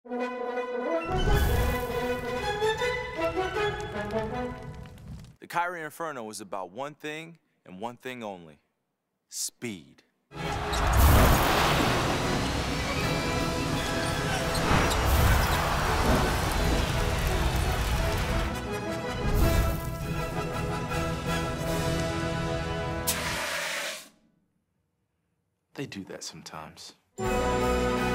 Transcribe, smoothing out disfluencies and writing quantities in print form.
The Kyrie Inferno was about one thing and one thing only: speed. They do that sometimes.